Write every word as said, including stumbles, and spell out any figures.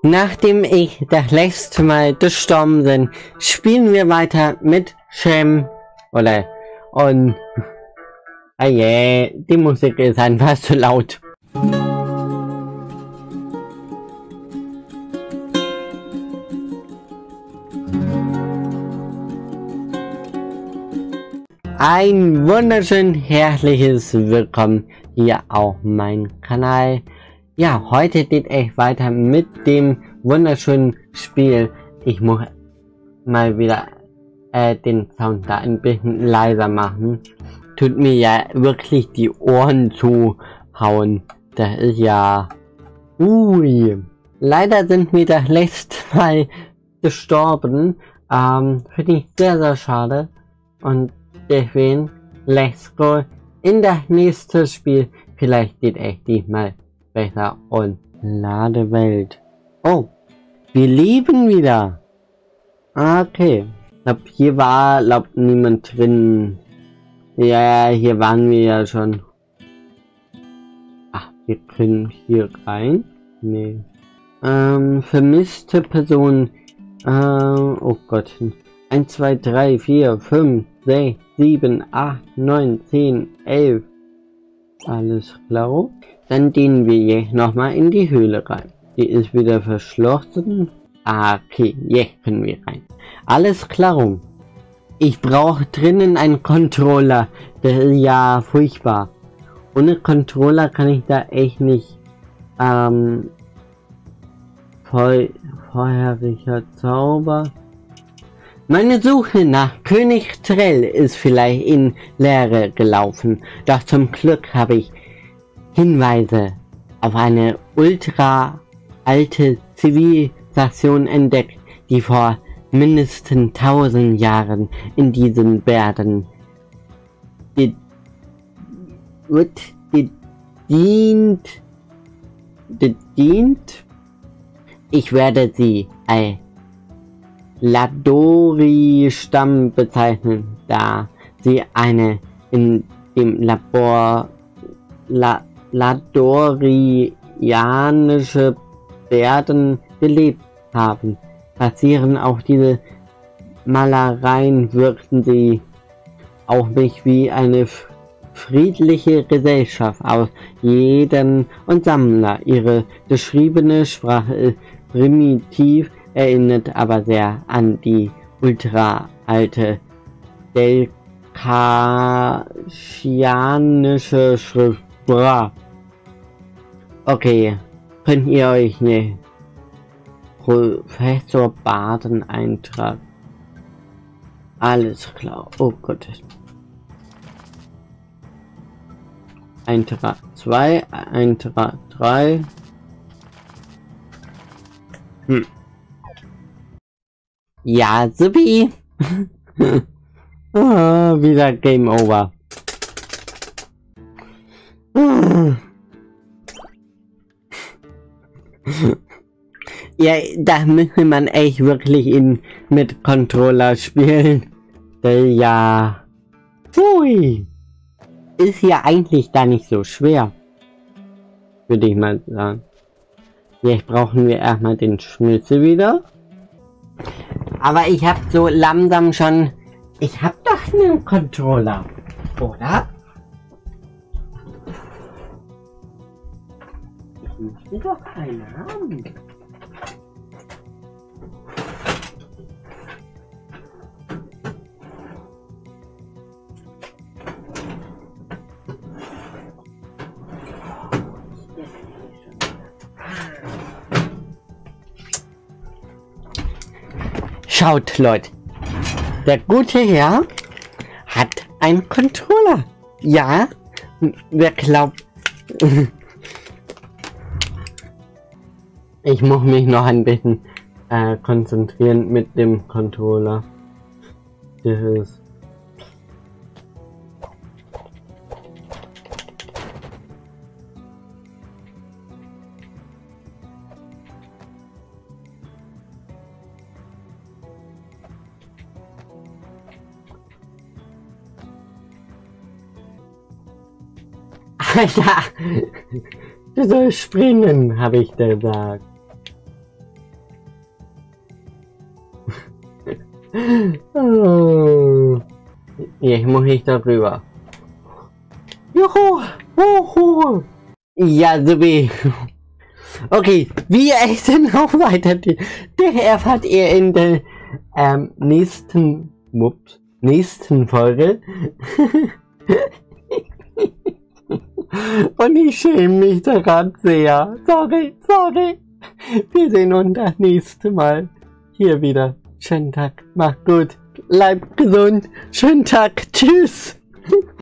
Nachdem ich das letzte Mal gestorben bin, spielen wir weiter mit Shem. Oder, und, ah yeah, die Musik ist einfach zu laut. Ein wunderschön herzliches Willkommen hier auf meinem Kanal. Ja, heute geht es weiter mit dem wunderschönen Spiel. Ich muss mal wieder äh, den Sound da ein bisschen leiser machen. Tut mir ja wirklich die Ohren zuhauen. Das ist ja... Ui. Leider sind wir das letzte Mal gestorben. Ähm, finde ich sehr, sehr schade. Und deswegen, let's go in das nächste Spiel. Vielleicht geht es diesmal besser. Und Ladewelt. Oh, wir leben wieder. Okay. Ich glaube, hier war glaub, niemand drin. Ja, hier waren wir ja schon. Ach, wir können hier rein. Nee. Ähm, vermisste Person. Ähm, oh Gott. eins, zwei, drei, vier, fünf, sechs, sieben, acht, neun, zehn, elf. Alles klar. Dann gehen wir jetzt nochmal in die Höhle rein. Die ist wieder verschlossen. Ah, okay, jetzt können wir rein. Alles klar. Ich brauche drinnen einen Controller. Das ist ja furchtbar. Ohne Controller kann ich da echt nicht. Ähm. Voll, vorheriger Zauber. Meine Suche nach König Trell ist vielleicht in Leere gelaufen, doch zum Glück habe ich Hinweise auf eine ultra alte Zivilisation entdeckt, die vor mindestens tausend Jahren in diesen Bergen gedient, gedient. Ich werde sie als Ladori-Stamm bezeichnen, da sie eine in dem Labor La Ladorianische Bergen gelebt haben. Basierend auf diese Malereien wirkten sie auf mich wie eine friedliche Gesellschaft aus jedem und Sammler. Ihre geschriebene Sprache ist primitiv, erinnert aber sehr an die ultra alte delkaschianische Schrift. Okay, könnt ihr euch ne Professor Baden eintragen? Alles klar. Oh Gott. Eintrag zwei, Eintrag drei. Hm. Ja, supi. Oh, wieder Game Over. Ja, da müsste man echt wirklich in mit Controller spielen. Ja. Hui. Ist ja eigentlich da nicht so schwer. Würde ich mal sagen. Jetzt brauchen wir erstmal den Schlüssel wieder. Aber ich habe so langsam schon... Ich habe doch einen Controller. Oder? Ich möchte doch einen haben. Schaut, Leute, der gute Herr hat einen Controller. Ja, wer glaubt... Ich muss mich noch ein bisschen äh, konzentrieren mit dem Controller. Das ist... Alter, du sollst springen, habe ich gesagt. Oh. Jetzt muss ich darüber. Juhu! Juhu! Ja, so wie. Okay, wie es denn noch weitergeht, das erfahrt ihr in der ähm, nächsten, ups, nächsten Folge. Und ich schäme mich daran sehr. Sorry, sorry. Wir sehen uns das nächste Mal hier wieder. Schönen Tag, macht gut, bleibt gesund. Schönen Tag, tschüss.